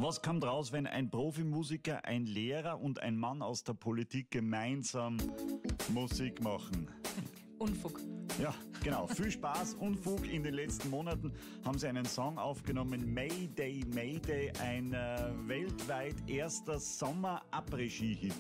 Was kommt raus, wenn ein Profimusiker, ein Lehrer und ein Mann aus der Politik gemeinsam Musik machen? Unfug. Ja, genau. Viel Spaß, Unfug. In den letzten Monaten haben sie einen Song aufgenommen, Mayday, Mayday, ein weltweit erster Sommer-Après-Ski-Hit.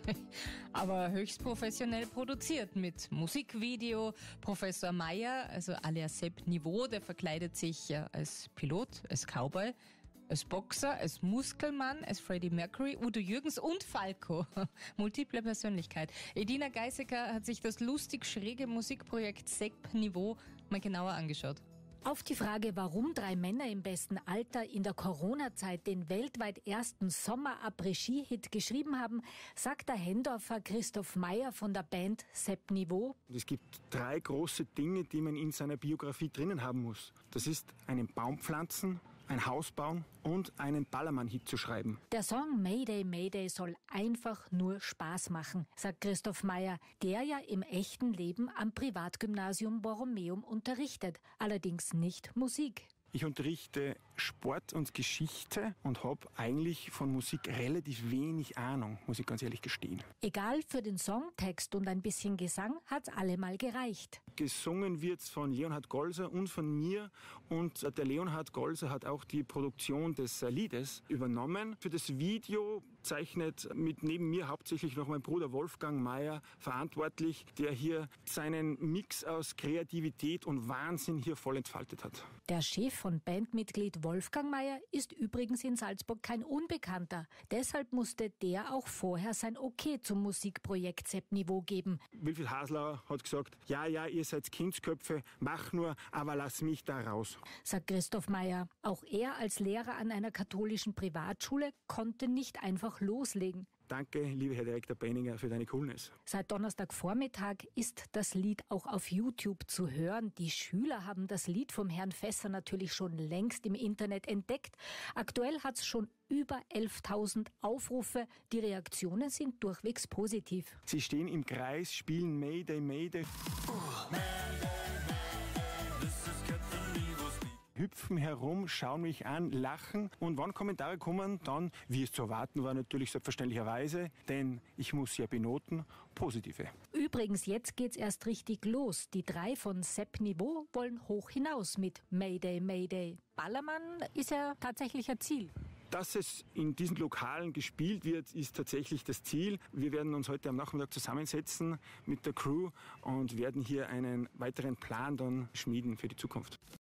Aber höchst professionell produziert mit Musikvideo. Professor Meyer, also alias Sepp Niveau, der verkleidet sich als Pilot, als Cowboy, als Boxer, als Muskelmann, als Freddie Mercury, Udo Jürgens und Falco. Multiple Persönlichkeit. Edina Geisecker hat sich das lustig schräge Musikprojekt Sepp Niveau mal genauer angeschaut. Auf die Frage, warum 3 Männer im besten Alter in der Corona-Zeit den weltweit ersten Sommer-Après-Ski-Hit geschrieben haben, sagt der Hendorfer Christoph Meyer von der Band Sepp Niveau. Es gibt 3 große Dinge, die man in seiner Biografie drinnen haben muss. Das ist einen Baum pflanzen, ein Haus bauen und einen Ballermann-Hit zu schreiben. Der Song Mayday, Mayday soll einfach nur Spaß machen, sagt Christoph Meyer, der ja im echten Leben am Privatgymnasium Borromeum unterrichtet, allerdings nicht Musik. Ich unterrichte Sport und Geschichte und habe eigentlich von Musik relativ wenig Ahnung, muss ich ganz ehrlich gestehen. Egal, für den Songtext und ein bisschen Gesang hat's allemal gereicht. Gesungen wird's von Leonhard Golser und von mir, und der Leonhard Golser hat auch die Produktion des Liedes übernommen. Für das Video zeichnet neben mir hauptsächlich noch mein Bruder Wolfgang Meyer verantwortlich, der hier seinen Mix aus Kreativität und Wahnsinn hier voll entfaltet hat. Der Chef von Bandmitglied Wolfgang Meyer ist übrigens in Salzburg kein Unbekannter. Deshalb musste der auch vorher sein Okay zum Musikprojekt Sepp Niveau geben. Wilfried Haslauer hat gesagt, ja, ihr seid Kindsköpfe, mach nur, aber lass mich da raus. Sagt Christoph Meyer. Auch er als Lehrer an einer katholischen Privatschule konnte nicht einfach loslegen. Danke, lieber Herr Direktor Benninger, für deine Coolness. Seit Donnerstagvormittag ist das Lied auch auf YouTube zu hören. Die Schüler haben das Lied vom Herrn Fässer natürlich schon längst im Internet entdeckt. Aktuell hat es schon über 11.000 Aufrufe. Die Reaktionen sind durchwegs positiv. Sie stehen im Kreis, spielen Mayday, Mayday. Hüpfen herum, schauen mich an, lachen, und wann Kommentare kommen, dann, wie es zu erwarten war, natürlich selbstverständlicherweise, denn ich muss ja benoten, positive. Übrigens, jetzt geht's erst richtig los. Die 3 von Sepp Niveau wollen hoch hinaus mit Mayday, Mayday. Ballermann ist ja tatsächlich ein Ziel. Dass es in diesen Lokalen gespielt wird, ist tatsächlich das Ziel. Wir werden uns heute am Nachmittag zusammensetzen mit der Crew und werden hier einen weiteren Plan dann schmieden für die Zukunft.